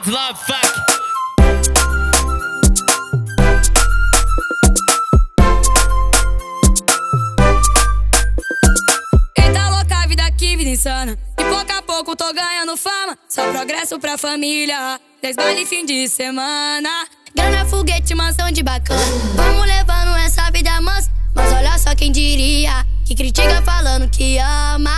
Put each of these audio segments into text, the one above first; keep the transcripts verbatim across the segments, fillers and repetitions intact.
Studs love fuck. Eita louca, vida aqui, vida insana. E pouco a pouco tô ganhando fama. Só progresso pra família. Dez baile fim de semana. Grana, foguete, mansão de bacana. Vamos levando essa vida mansa. Mas olha só quem diria que critica falando que ama.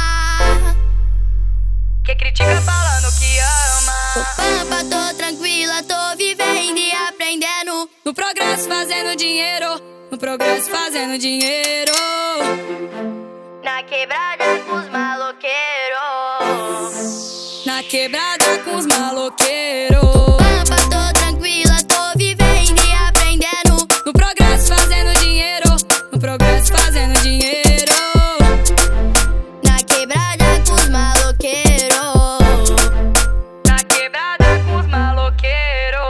Que critica falando que ama. Tô pampa, tô tranquila, tô vivendo e aprendendo. No progresso fazendo dinheiro. No progresso fazendo dinheiro. Na quebrada com os maloqueiros. Na quebrada com os maloqueiros. Tô pampa, tô tranquila, tô vivendo e aprendendo. No progresso fazendo dinheiro. No progresso fazendo dinheiro. Na quebrada com os maloqueiros. Na quebrada com os maloqueiros.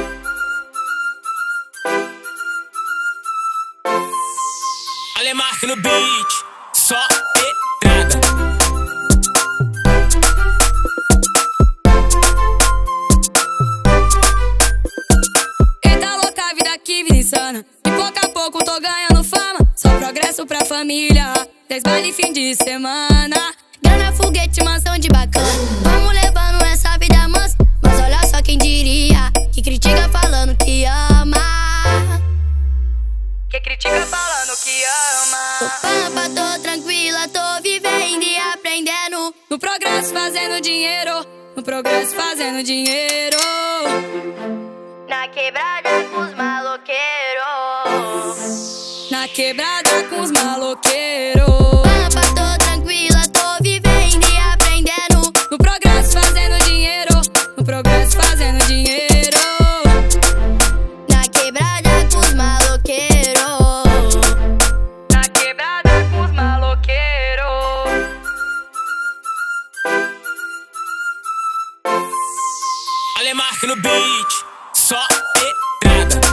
Alemarque no beat, só pedrada. Eita louca, vida aqui, vida insana. E pouco a pouco tô ganhando fama. Só progresso pra família. Dez baile fim de semana. Grana, foguete, mansão de bacana. Vamos levando essa vida mansa. Mas olha só quem diria que critica falando que ama. Que critica falando que ama. Tô pampa, tô tranquila, tô vivendo e aprendendo. No progresso fazendo dinheiro. No progresso fazendo dinheiro. Na quebrada com os maloqueiros. Na quebrada com os maloqueiros. Pampa, tô tranquila, tô vivendo e aprendendo. No progresso fazendo dinheiro. No progresso fazendo dinheiro. Na quebrada com os maloqueiros. Na quebrada com os maloqueiros. Alemarque no beat, só pedrada.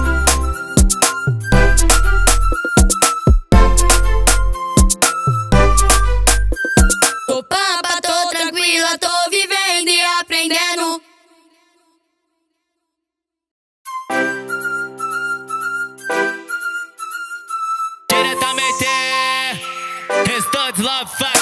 Tô pampa, tô tranquila, tô vivendo e aprendendo. Diretamente, Studs love fuck.